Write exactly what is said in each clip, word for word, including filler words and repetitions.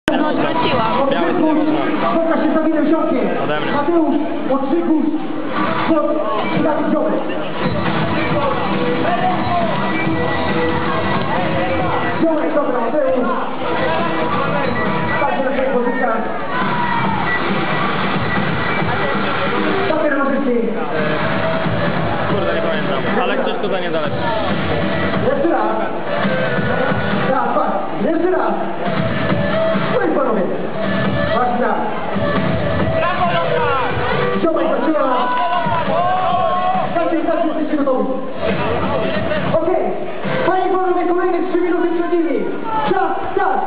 No, zwróciłam. Biały to nie można. Spotka się z Dawidem Ziomkiem. Ode mnie. Mateusz Łotrzykus pod Dawid Ziomek. Ziomek, dobra, Mateusz. Także na swoich pozycjach. Dopiero nożycy. Kurde, nie pamiętam. Ale ktoś tutaj niedaleko. Jeszcze raz. Raz, dwa. Jeszcze raz. No i panowie. Właśnie tak. Ziomek zaczyna. Każdy z nas jesteście gotowi. Okej. Panie i panowie, kolejne trzy minuty przed nimi. Czas, start.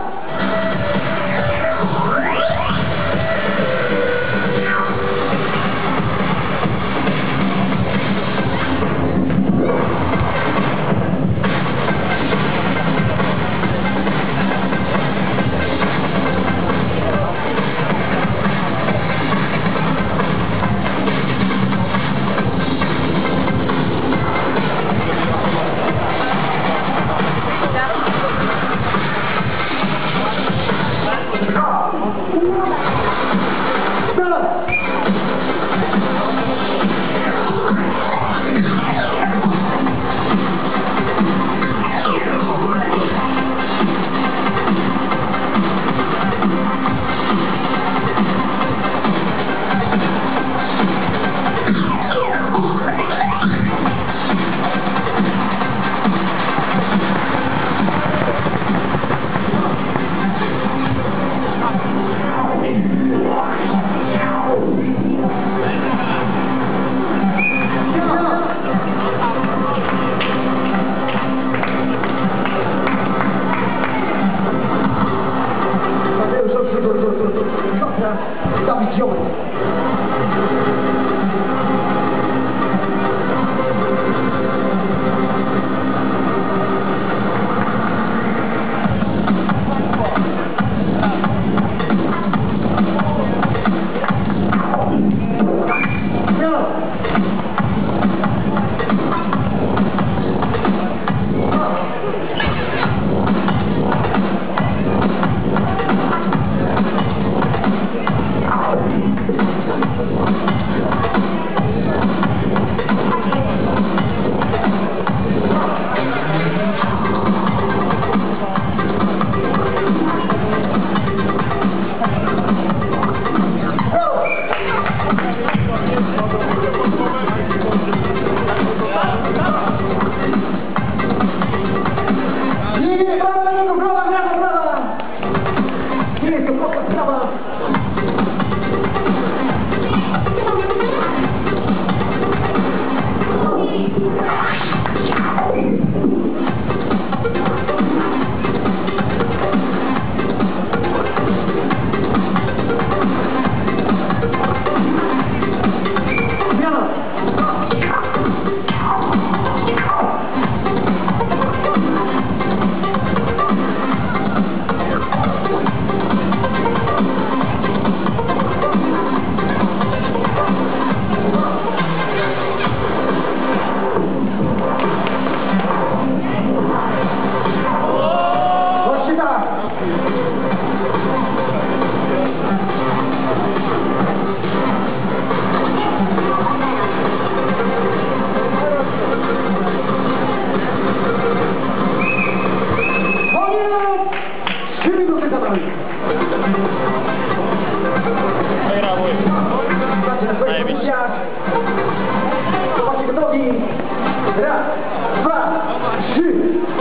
Dawid Ziomek. Zobaczcie gotowi. Raz, dwa, trzy.